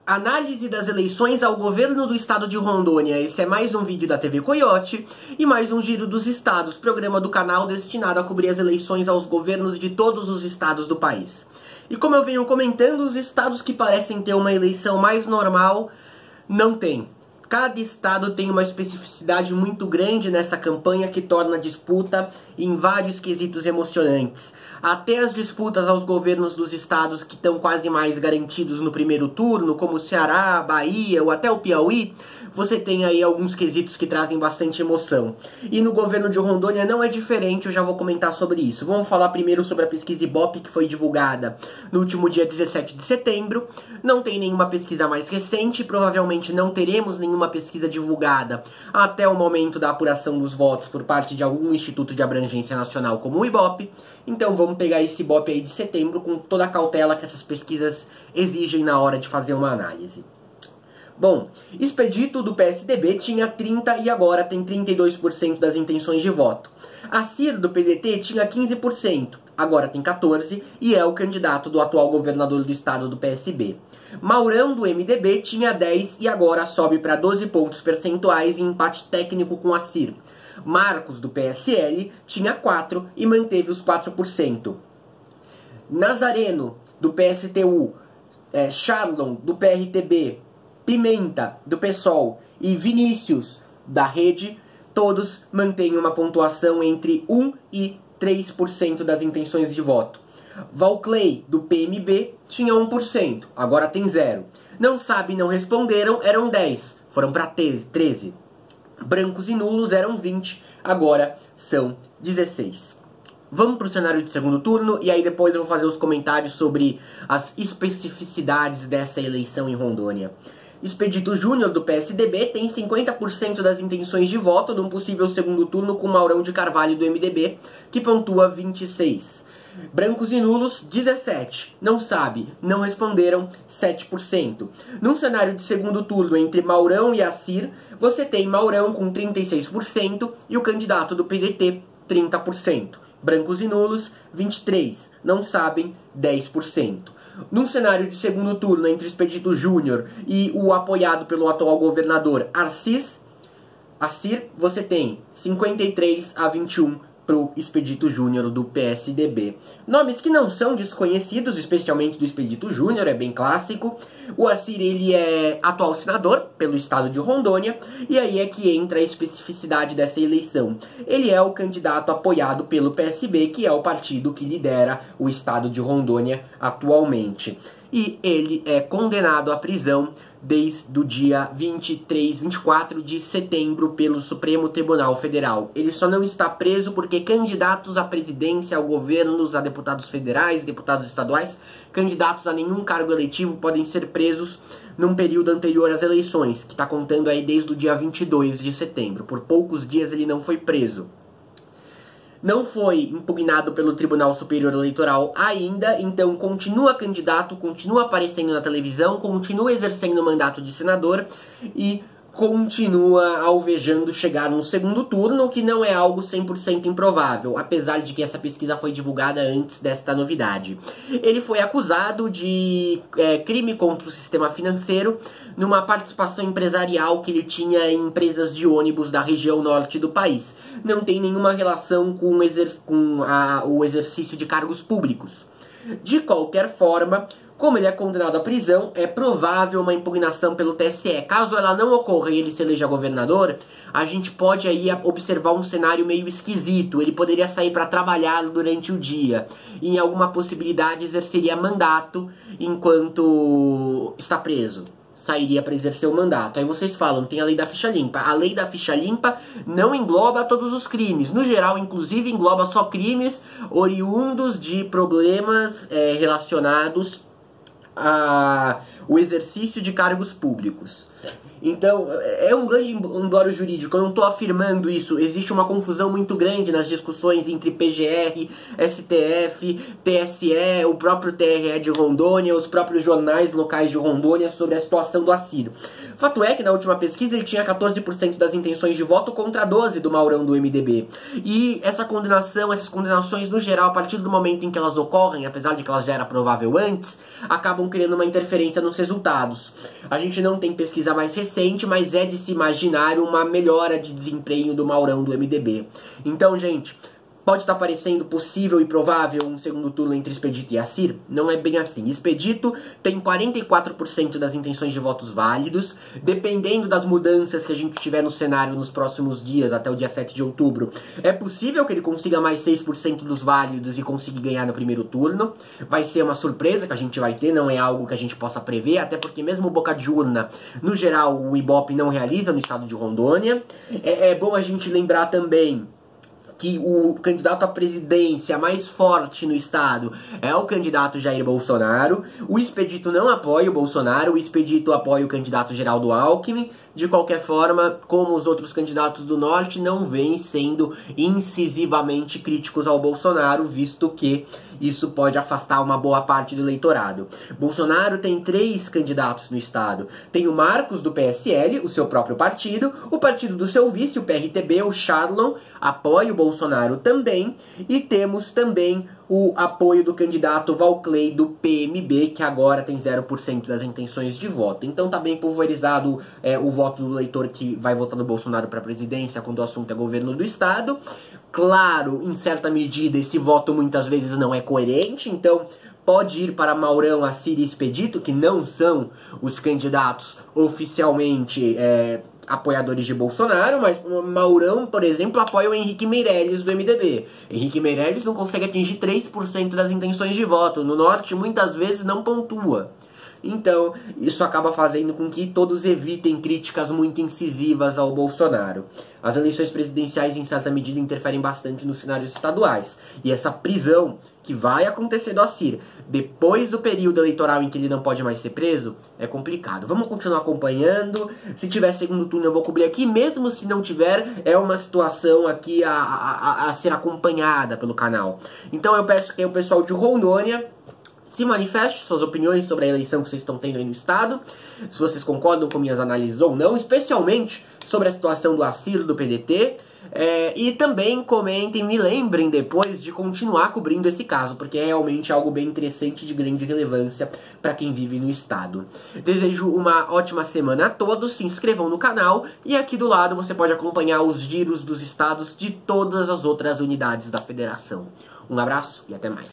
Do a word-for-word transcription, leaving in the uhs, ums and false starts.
Análise das eleições ao governo do estado de Rondônia. Esse é mais um vídeo da T V Coyote e mais um Giro dos Estados, programa do canal destinado a cobrir as eleições aos governos de todos os estados do país. E como eu venho comentando, os estados que parecem ter uma eleição mais normal, não tem. Cada estado tem uma especificidade muito grande nessa campanha que torna a disputa em vários quesitos emocionantes. Até as disputas aos governos dos estados que estão quase mais garantidos no primeiro turno, como o Ceará, Bahia ou até o Piauí, você tem aí alguns quesitos que trazem bastante emoção. E no governo de Rondônia não é diferente, eu já vou comentar sobre isso. Vamos falar primeiro sobre a pesquisa Ibope que foi divulgada no último dia dezessete de setembro. Não tem nenhuma pesquisa mais recente, provavelmente não teremos nenhuma pesquisa divulgada até o momento da apuração dos votos por parte de algum instituto de abrangência nacional como o Ibope. Então vamos pegar esse Ibope aí de setembro com toda a cautela que essas pesquisas exigem na hora de fazer uma análise. Bom, Expedito do P S D B tinha trinta e agora tem trinta e dois por cento das intenções de voto. Acir do P D T tinha quinze por cento, agora tem quatorze por cento e é o candidato do atual governador do estado do P S B. Maurão do M D B tinha dez por cento e agora sobe para doze pontos percentuais em empate técnico com Acir. Marcos do P S L tinha quatro por cento e manteve os quatro por cento. Nazareno do P S T U, é, Charlon do P R T B, Pimenta do PSOL e Vinícius da Rede, todos mantêm uma pontuação entre um e três por cento das intenções de voto. Valclay do P M B tinha um por cento, agora tem zero. Não sabe, não responderam, eram dez, foram para treze. Brancos e nulos eram vinte, agora são dezesseis. Vamos para o cenário de segundo turno e aí depois eu vou fazer os comentários sobre as especificidades dessa eleição em Rondônia. Expedito Júnior do P S D B tem cinquenta por cento das intenções de voto num possível segundo turno com Maurão de Carvalho do M D B, que pontua vinte e seis. Brancos e nulos, dezessete. Não sabe, não responderam, sete por cento. Num cenário de segundo turno entre Maurão e Acir, você tem Maurão com trinta e seis por cento e o candidato do P D T, trinta por cento. Brancos e nulos, vinte e três por cento. Não sabem, dez por cento. Num cenário de segundo turno entre Expedito Júnior e o apoiado pelo atual governador Arcis, Acir, você tem cinquenta e três a vinte e um para o Expedito Júnior do P S D B. Nomes que não são desconhecidos, especialmente do Expedito Júnior, é bem clássico. O Acir, ele é atual senador pelo estado de Rondônia, e aí é que entra a especificidade dessa eleição. Ele é o candidato apoiado pelo P S B, que é o partido que lidera o estado de Rondônia atualmente. E ele é condenado à prisão desde o dia vinte e três, vinte e quatro de setembro pelo Supremo Tribunal Federal. Ele só não está preso porque candidatos à presidência, ao governo, a deputados federais, deputados estaduais, candidatos a nenhum cargo eletivo podem ser presos num período anterior às eleições, que está contando aí desde o dia vinte e dois de setembro. Por poucos dias ele não foi preso. Não foi impugnado pelo Tribunal Superior Eleitoral ainda, então continua candidato, continua aparecendo na televisão, continua exercendo o mandato de senador e continua alvejando chegar no segundo turno, que não é algo cem por cento improvável, apesar de que essa pesquisa foi divulgada antes desta novidade. Ele foi acusado de é, crime contra o sistema financeiro numa participação empresarial que ele tinha em empresas de ônibus da região norte do país. Não tem nenhuma relação com, exer com a, o exercício de cargos públicos. De qualquer forma, como ele é condenado à prisão, é provável uma impugnação pelo T S E. Caso ela não ocorra e ele se eleja governador, a gente pode aí observar um cenário meio esquisito. Ele poderia sair para trabalhar durante o dia e em alguma possibilidade exerceria mandato enquanto está preso. Sairia para exercer o mandato. Aí vocês falam, tem a lei da ficha limpa. A lei da ficha limpa não engloba todos os crimes. No geral, inclusive, engloba só crimes oriundos de problemas é, relacionados ao exercício de cargos públicos. Então, é um grande embrólio jurídico. Eu não estou afirmando isso. Existe uma confusão muito grande nas discussões entre P G R, S T F, T S E, o próprio T R E de Rondônia, os próprios jornais locais de Rondônia sobre a situação do Acir. Fato é que na última pesquisa ele tinha quatorze por cento das intenções de voto contra doze por cento do Maurão do M D B. E essa condenação, essas condenações no geral, a partir do momento em que elas ocorrem, apesar de que elas já eram provável antes, acabam criando uma interferência no os resultados. A gente não tem pesquisa mais recente, mas é de se imaginar uma melhora de desempenho do Maurão do M D B. Então, gente, pode estar parecendo possível e provável um segundo turno entre Expedito e Assir? Não é bem assim. Expedito tem quarenta e quatro por cento das intenções de votos válidos. Dependendo das mudanças que a gente tiver no cenário nos próximos dias, até o dia sete de outubro, é possível que ele consiga mais seis por cento dos válidos e consiga ganhar no primeiro turno. Vai ser uma surpresa que a gente vai ter, não é algo que a gente possa prever, até porque mesmo o Boca de Urna, no geral, o Ibope não realiza no estado de Rondônia. É, é bom a gente lembrar também que o candidato à presidência mais forte no estado é o candidato Jair Bolsonaro. O Expedito não apoia o Bolsonaro, o Expedito apoia o candidato Geraldo Alckmin. De qualquer forma, como os outros candidatos do norte, não vêm sendo incisivamente críticos ao Bolsonaro, visto que isso pode afastar uma boa parte do eleitorado. Bolsonaro tem três candidatos no estado. Tem o Marcos, do P S L, o seu próprio partido, o partido do seu vice, o P R T B, o Charlon, apoia o Bolsonaro também, e temos também o apoio do candidato Valclay do P M B, que agora tem zero por cento das intenções de voto. Então tá bem pulverizado é, o voto do eleitor que vai votar no Bolsonaro para a presidência quando o assunto é governo do estado. Claro, em certa medida, esse voto muitas vezes não é coerente, então pode ir para Maurão, Assir e Expedito, que não são os candidatos oficialmente é, apoiadores de Bolsonaro, mas Maurão, por exemplo, apoia o Henrique Meirelles do M D B. Henrique Meirelles não consegue atingir três por cento das intenções de voto. No norte, muitas vezes, não pontua. Então, isso acaba fazendo com que todos evitem críticas muito incisivas ao Bolsonaro. As eleições presidenciais, em certa medida, interferem bastante nos cenários estaduais. E essa prisão que vai acontecer do Assir, depois do período eleitoral em que ele não pode mais ser preso, é complicado. Vamos continuar acompanhando. Se tiver segundo turno eu vou cobrir aqui. Mesmo se não tiver, é uma situação aqui a, a, a ser acompanhada pelo canal. Então eu peço que o pessoal de Rondônia se manifeste suas opiniões sobre a eleição que vocês estão tendo aí no estado, se vocês concordam com minhas análises ou não, especialmente sobre a situação do Assir do P D T, é, e também comentem, me lembrem depois de continuar cobrindo esse caso, porque é realmente algo bem interessante e de grande relevância para quem vive no estado. Desejo uma ótima semana a todos, se inscrevam no canal e aqui do lado você pode acompanhar os giros dos estados de todas as outras unidades da federação. Um abraço e até mais.